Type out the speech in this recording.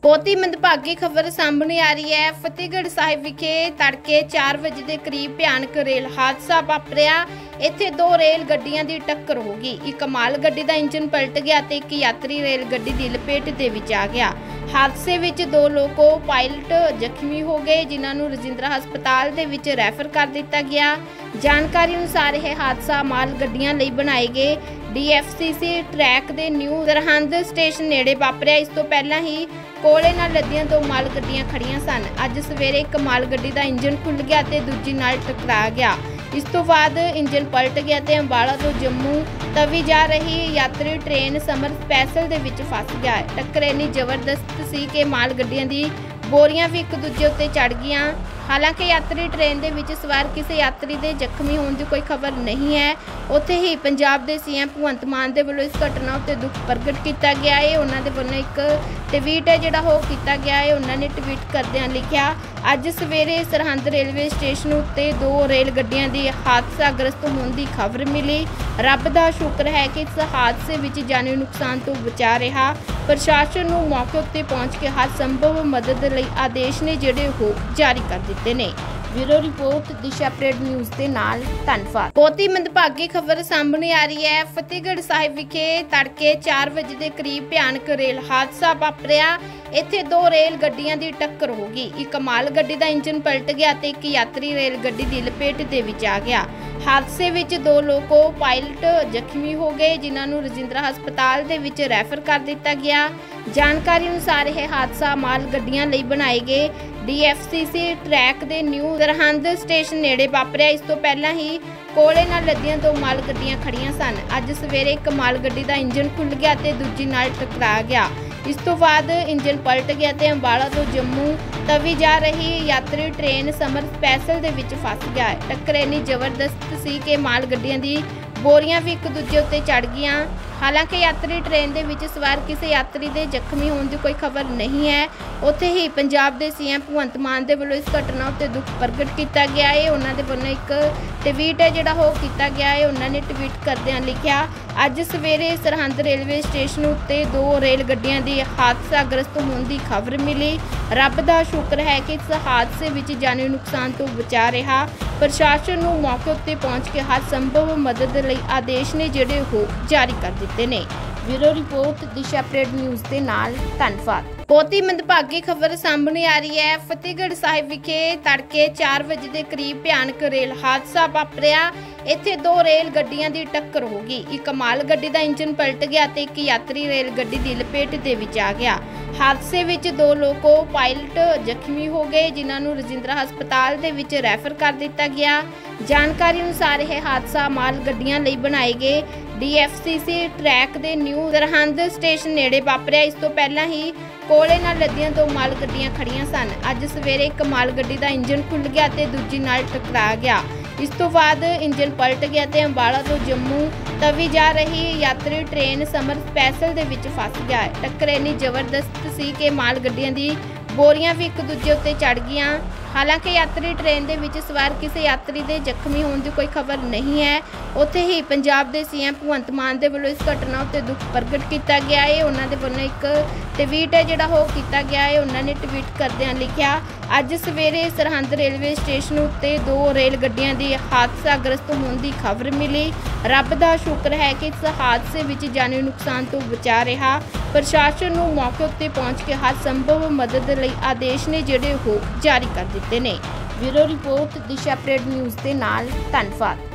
बहुत ही मंदभागी खबर सामने आ रही है। फतेहगढ़ साहिब विखे तड़के 4 बजे के करीब भयानक रेल हादसा वापरिया। इत्थे दो रेल गड्डियां दी टक्कर हो गई। एक माल गड्डी दा इंजन पलट गया ते एक यात्री रेल गड्डी दी लपेट दे विच आ गया। हादसे विच दो लोको पायलट जख्मी हो गए, जिन्हां नूं रजिंद्रा हस्पताल दे विच रैफर कर दिता गया। जानकारी अनुसार यह हादसा माल गड्डियां लई बनाए गए DFCC ट्रैक दे न्यू सरहंद स्टेशन नेड़े वापरिया। इस तो पहला ही कोले नाल लदियां दो माल गड्डियां खड़ियां सन। अज सवेरे एक माल गड्डी दा इंजन खुल गया ते दूजी नाल टकरा गया। इस तो बाद इंजन पलट गया ते अंबाला तो जम्मू तवी जा रही यात्री ट्रेन समर स्पैशल दे विच फस गया। टक्कर इन्नी जबरदस्त सी कि माल गड्डियां दी बोरियां भी एक दूजे उत्ते चढ़ गईयां। हालांकि यात्री ट्रेन दे विच सवार किसी यात्री दे जख्मी होने की कोई खबर नहीं है। उत्थे ही पंजाब दे CM भगवंत मान दे वल्लों इस घटना उत्ते दुख प्रगट किया गया है। उन्हां दे वल्लों एक ट्वीट है जिहड़ा हो किया गया है। उन्हां ने ट्वीट करदिआं लिखिआ, अज सवेरे सरहंद रेलवे स्टेशन उत्ते दो रेल गड्डियां दी हादसाग्रस्त होने की खबर मिली। रब दा शुक्र है कि इस हादसे विच जानी नुकसान तो बचा रहा। प्रशासन नूं मौके उत्ते पहुंच के हर संभव मदद लई आदेश ने जिहड़े हो जारी कर दिते ने। Bureau report Disha update news के नाल धन्यवाद। बहुत ही मंदभागी खबर सामने आ रही है। फतेहगढ़ साहिब विखे तड़के 4 बजे के करीब भयानक रेल हादसा वापरिया। इत्थे दो रेल गड्डियां दी टक्कर हो गई। एक माल गड्डी दा इंजन पलट गया ते एक यात्री रेल गड्डी दी लपेट दे विच आ गया। हादसे विच दो लोको पायलट जख्मी हो गए, जिन्हां नूं रजिंद्रा हस्पताल दे विच रैफर कर दिता गया। जानकारी अनुसार यह हादसा माल गड्डियां लई बनाए गए DFCC ट्रैक दे न्यू सरहंद स्टेशन नेड़े वापरिया। इस तो पहला ही कोले नाल लदियां दो माल गड्डियां खड़ियां सन। अज सवेरे एक माल गड्डी दा इंजन खुल गया ते दूजी नाल टकरा गया। इस तो बाद इंजन पलट गया ते अंबाला तो जम्मू तवी जा रही यात्री ट्रेन समर स्पैशल दे विच फस गया। टक्कर इन्नी जबरदस्त सी कि माल गड्डियां दी बोरियां भी एक दूजे उत्ते चढ़ गईयां। हालांकि यात्री ट्रेन दे विच सवार किसी यात्री दे जख्मी होने की कोई खबर नहीं है। उत्थे ही पंजाब दे CM भगवंत मान दे वल्लों इस घटना उत्ते दुख प्रगट किया गया है। उन्हां दे वल्लों एक ट्वीट है जिहड़ा हो किया गया है। उन्हां ने ट्वीट करदिआं लिखिआ, अज सवेरे सरहंद रेलवे स्टेशन उत्ते दो रेल गड्डियां दी हादसाग्रस्त होने की खबर मिली। रब दा शुक्र है कि इस हादसे विच जानी नुकसान तो बचा रहा। प्रशासन नूं मौके उत्ते पहुंच के हर संभव मदद लई आदेश ने जिहड़े हो जारी कर दिते ने। Bureau report Disha update news के नाल धन्यवाद। बहुत ही मंदभागी खबर सामने आ रही है। फतेहगढ़ साहिब विखे तड़के 4 बजे के करीब भयानक रेल हादसा वापरिया। इत्थे दो रेल गड्डियां दी टक्कर हो गई। एक माल गड्डी दा इंजन पलट गया ते एक यात्री रेल गड्डी दी लपेट दे विच आ गया। हादसे विच दो लोको पायलट जख्मी हो गए, जिन्हां नूं रजिंद्रा हस्पताल दे विच रैफर कर दिता गया। जानकारी अनुसार यह हादसा माल गड्डियां लई बनाए गए DFCC ट्रैक दे न्यू सरहंद स्टेशन नेड़े वापरिया। इस तो पहला ही कोले नाल लदियां दो माल गड्डियां खड़ियां सन। अज सवेरे एक माल गड्डी दा इंजन खुल गया ते दूजी नाल टकरा गया। इस तो बाद इंजन पलट गया ते अंबाला तो जम्मू तवी जा रही यात्री ट्रेन समर स्पैशल दे विच फस गया। टक्कर इन्नी जबरदस्त सी कि माल गड्डियां दी बोरियां भी एक दूजे उत्ते चढ़ गईयां। हालांकि यात्री ट्रेन दे विच सवार किसी यात्री दे जख्मी होने की कोई खबर नहीं है। उत्थे ही पंजाब दे CM भगवंत मान दे वल्लों इस घटना उत्ते दुख प्रगट किया गया है। उन्हां दे वल्लों एक ट्वीट है जिहड़ा हो किया गया है। उन्हां ने ट्वीट करदिआं लिखिआ, अज सवेरे सरहंद रेलवे स्टेशन उत्ते दो रेल गड्डियां दी हादसाग्रस्त होने की खबर मिली। रब दा शुक्र है कि इस हादसे विच जानी नुकसान तो बचा रहा। प्रशासन नूं मौके उत्ते पहुंच के हर संभव मदद लई आदेश ने जिहड़े हो जारी कर दिते ने। Bureau report Disha update news के नाल धन्यवाद।